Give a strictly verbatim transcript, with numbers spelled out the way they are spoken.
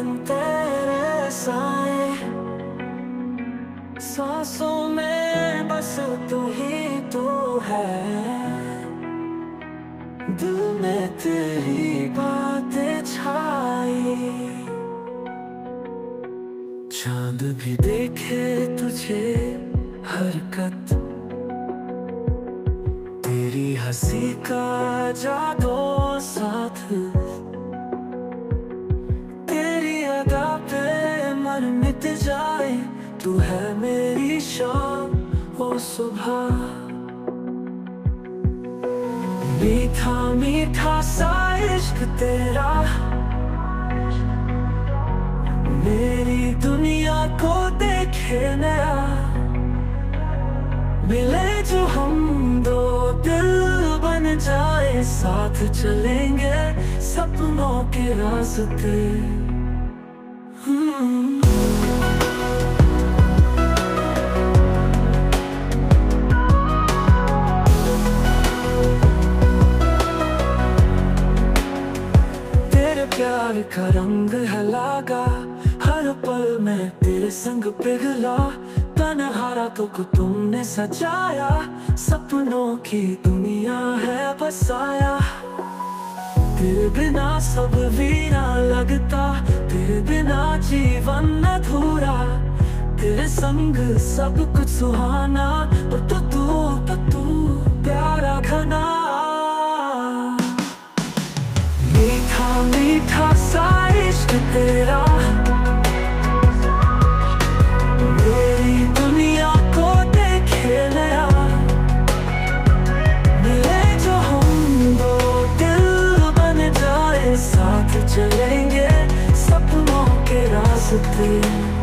दिन तेरे साए, सांसों में बस तू ही तू है, दिल में तेरी बातें छाई। चांद भी देखे तुझे हरकत, तेरी हंसी का जादू साथ, तेरी अदा पे मन मिट जाए। तू है मेरी शाम और सुबह, मीठा मीठा सा इश्क तेरा, मेरी दुनिया को देखे नया। मिले जो हम दो दिल बन जाए, साथ चलेंगे सपनों के रास्ते। हम्म तेरे प्यार का रंग है लागा, हर पल में तेरे संग पिघला। तन्हारा तो को तुमने सजाया, सपनों की दुनिया है बसाया। तेरे बिना सब वीरा लगता, तेरे बिना जीवन अधूरा। तेरे संग सब कुछ सुहाना, और तो तू तो तू प्यारा घना। मीठा मीठा सा इश्क तेरा, मेरी दुनिया को देखे नया। मिले जो हम दो दिल बन जाए, साथ चलेंगे सपनों के रास्ते।